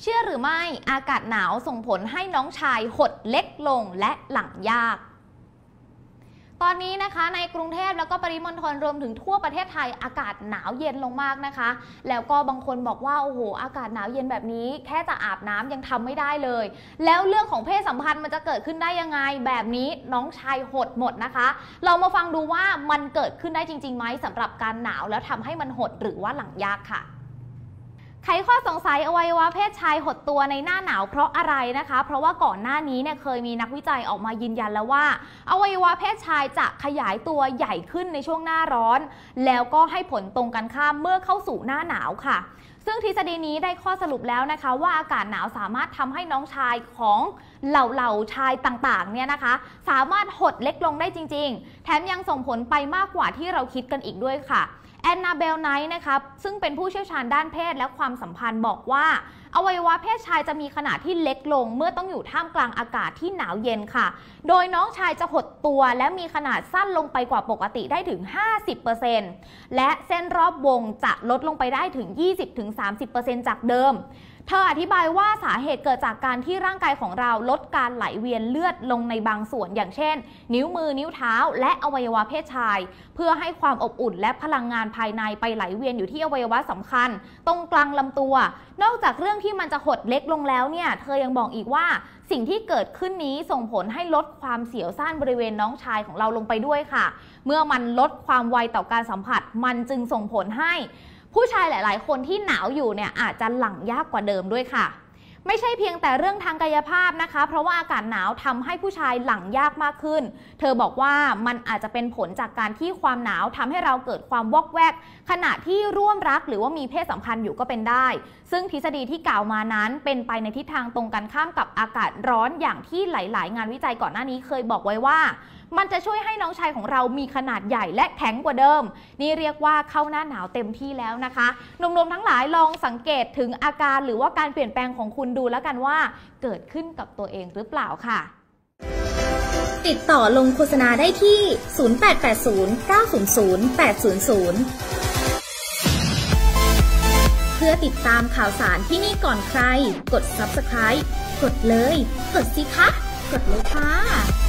เชื่อหรือไม่อากาศหนาวส่งผลให้น้องชายหดเล็กลงและหลังยากตอนนี้นะคะในกรุงเทพแล้วก็ปริมณฑลรวมถึงทั่วประเทศไทยอากาศหนาวเย็นลงมากนะคะแล้วก็บางคนบอกว่าโอ้โหอากาศหนาวเย็นแบบนี้แค่จะอาบน้ำยังทำไม่ได้เลยแล้วเรื่องของเพศสัมพันธ์มันจะเกิดขึ้นได้ยังไงแบบนี้น้องชายหดหมดนะคะเรามาฟังดูว่ามันเกิดขึ้นได้จริงๆไหมสำหรับการหนาวแล้วทำให้มันหดหรือว่าหลังยากค่ะไขข้อสงสัยอวัยวะเพศชายหดตัวในหน้าหนาวเพราะอะไรนะคะเพราะว่าก่อนหน้านี้เนี่ยเคยมีนักวิจัยออกมายืนยันแล้วว่าอวัยวะเพศชายจะขยายตัวใหญ่ขึ้นในช่วงหน้าร้อนแล้วก็ให้ผลตรงกันข้ามเมื่อเข้าสู่หน้าหนาวค่ะซึ่งทฤษฎีนี้ได้ข้อสรุปแล้วนะคะว่าอากาศหนาวสามารถทำให้น้องชายของเหล่าชายต่างๆเนี่ยนะคะสามารถหดเล็กลงได้จริงๆแถมยังส่งผลไปมากกว่าที่เราคิดกันอีกด้วยค่ะแอนนาเบลไนท์นะครับซึ่งเป็นผู้เชี่ยวชาญด้านเพศและความสัมพันธ์บอกว่าอวัยวะเพศชายจะมีขนาดที่เล็กลงเมื่อต้องอยู่ท่ามกลางอากาศที่หนาวเย็นค่ะโดยน้องชายจะหดตัวและมีขนาดสั้นลงไปกว่าปกติได้ถึง 50% และเส้นรอบวงจะลดลงไปได้ถึง 20-30% จากเดิมเธออธิบายว่าสาเหตุเกิดจากการที่ร่างกายของเราลดการไหลเวียนเลือดลงในบางส่วนอย่างเช่นนิ้วมือนิ้วเท้าและอวัยวะเพศชายเพื่อให้ความอบอุ่นและพลังงานภายในไปไหลเวียนอยู่ที่อวัยวะสำคัญตรงกลางลำตัวนอกจากเรื่องที่มันจะหดเล็กลงแล้วเนี่ยเธอยังบอกอีกว่าสิ่งที่เกิดขึ้นนี้ส่งผลให้ลดความเสียวซ่านบริเวณน้องชายของเราลงไปด้วยค่ะเมื่อมันลดความไวต่อการสัมผัสมันจึงส่งผลให้ผู้ชายหลายๆคนที่หนาวอยู่เนี่ยอาจจะหลังยากกว่าเดิมด้วยค่ะไม่ใช่เพียงแต่เรื่องทางกายภาพนะคะเพราะว่าอากาศหนาวทำให้ผู้ชายหลังยากมากขึ้นเธอบอกว่ามันอาจจะเป็นผลจากการที่ความหนาวทำให้เราเกิดความวอกแวกขณะที่ร่วมรักหรือว่ามีเพศสัมพันธ์อยู่ก็เป็นได้ซึ่งทฤษฎีที่กล่าวมานั้นเป็นไปในทิศทางตรงกันข้ามกับอากาศร้อนอย่างที่หลายๆงานวิจัยก่อนหน้านี้เคยบอกไว้ว่ามันจะช่วยให้น้องชายของเรามีขนาดใหญ่และแข็งกว่าเดิมนี่เรียกว่าเข้าหน้าหนาวเต็มที่แล้วนะคะหนุ่มๆทั้งหลายลองสังเกตถึงอาการหรือว่าการเปลี่ยนแปลงของคุณดูแล้วกันว่าเกิดขึ้นกับตัวเองหรือเปล่าค่ะติดต่อลงโฆษณาได้ที่ 0880900800 เพื่อติดตามข่าวสารที่นี่ก่อนใครกด Subscribe กดเลยกดสิคะกดเลยค่ะ